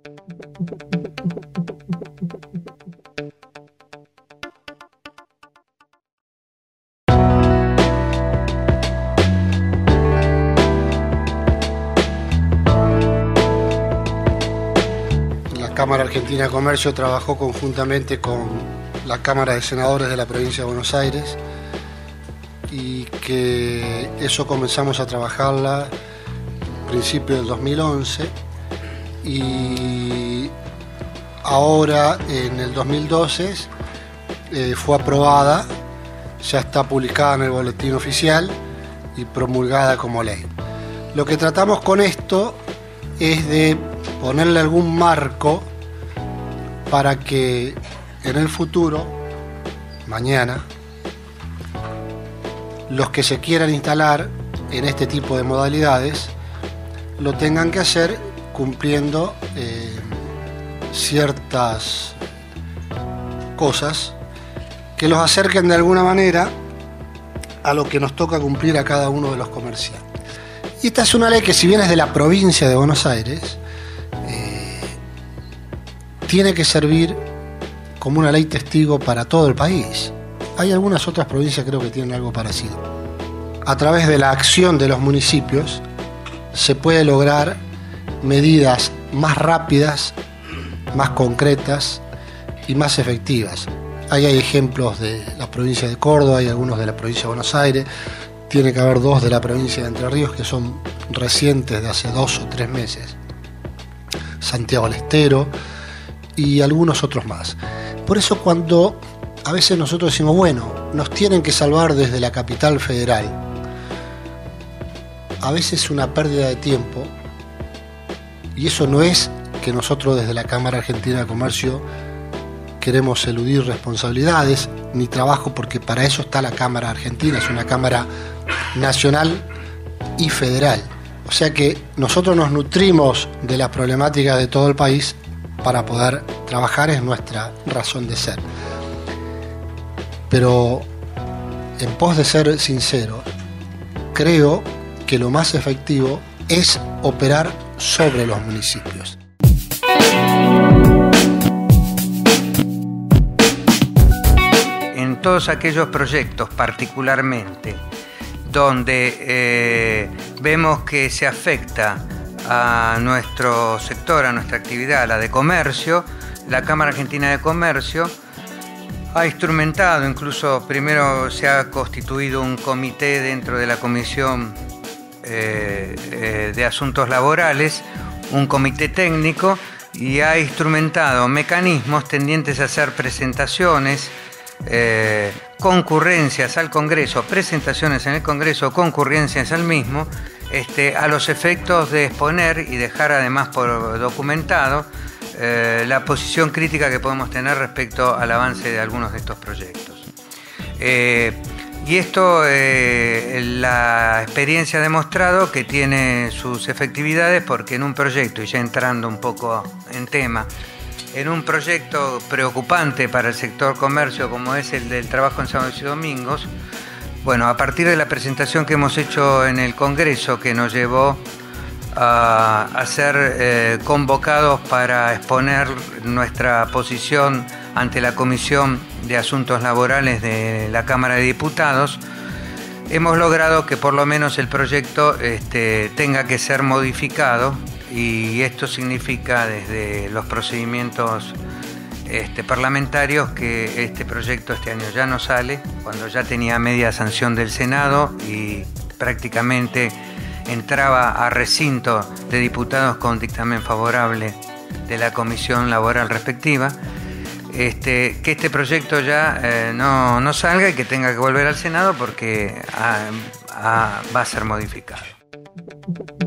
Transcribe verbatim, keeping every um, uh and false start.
La Cámara Argentina de Comercio trabajó conjuntamente con la Cámara de Senadores de la Provincia de Buenos Aires y que eso comenzamos a trabajarla a principios del dos mil once y ahora en el dos mil doce eh, fue aprobada, ya está publicada en el Boletín Oficial y promulgada como ley. Lo que tratamos con esto es de ponerle algún marco para que en el futuro, mañana, los que se quieran instalar en este tipo de modalidades lo tengan que hacer cumpliendo eh, ciertas cosas que los acerquen de alguna manera a lo que nos toca cumplir a cada uno de los comerciantes. Y esta es una ley que, si bien es de la provincia de Buenos Aires, eh, tiene que servir como una ley testigo para todo el país. Hay algunas otras provincias creo que tienen algo parecido. A través de la acción de los municipios se puede lograr medidas más rápidas, más concretas y más efectivas. Ahí hay ejemplos de la provincia de Córdoba, hay algunos de la provincia de Buenos Aires, tiene que haber dos de la provincia de Entre Ríos que son recientes, de hace dos o tres meses, Santiago del Estero y algunos otros más. Por eso cuando a veces nosotros decimos, bueno, nos tienen que salvar desde la capital federal, a veces es una pérdida de tiempo, y eso no es que nosotros desde la Cámara Argentina de Comercio queremos eludir responsabilidades ni trabajo, porque para eso está la Cámara Argentina, es una Cámara nacional y federal. O sea que nosotros nos nutrimos de las problemáticas de todo el país para poder trabajar, es nuestra razón de ser. Pero en pos de ser sincero, creo que lo más efectivo es operar sobre los municipios. En todos aquellos proyectos, particularmente, donde eh, vemos que se afecta a nuestro sector, a nuestra actividad, a la de comercio, la Cámara Argentina de Comercio ha instrumentado, incluso primero se ha constituido un comité dentro de la Comisión eh, eh, de Asuntos Laborales, un comité técnico, y ha instrumentado mecanismos tendientes a hacer presentaciones, eh, concurrencias al Congreso, presentaciones en el Congreso, concurrencias al mismo, este, a los efectos de exponer y dejar además por documentado eh, la posición crítica que podemos tener respecto al avance de algunos de estos proyectos. Eh, y esto, eh, la experiencia ha demostrado que tiene sus efectividades, porque en un proyecto, y ya entrando un poco en tema, en un proyecto preocupante para el sector comercio como es el del trabajo en sábados y domingos, bueno, a partir de la presentación que hemos hecho en el Congreso, que nos llevó a, a ser eh, convocados para exponer nuestra posición ante la Comisión de Asuntos Laborales de la Cámara de Diputados, hemos logrado que por lo menos el proyecto este, tenga que ser modificado, y esto significa desde los procedimientos este, parlamentarios que este proyecto este año ya no sale, cuando ya tenía media sanción del Senado y prácticamente entraba a recinto de diputados con dictamen favorable de la comisión laboral respectiva. Este, que este proyecto ya eh, no, no salga y que tenga que volver al Senado porque ah, ah, va a ser modificado.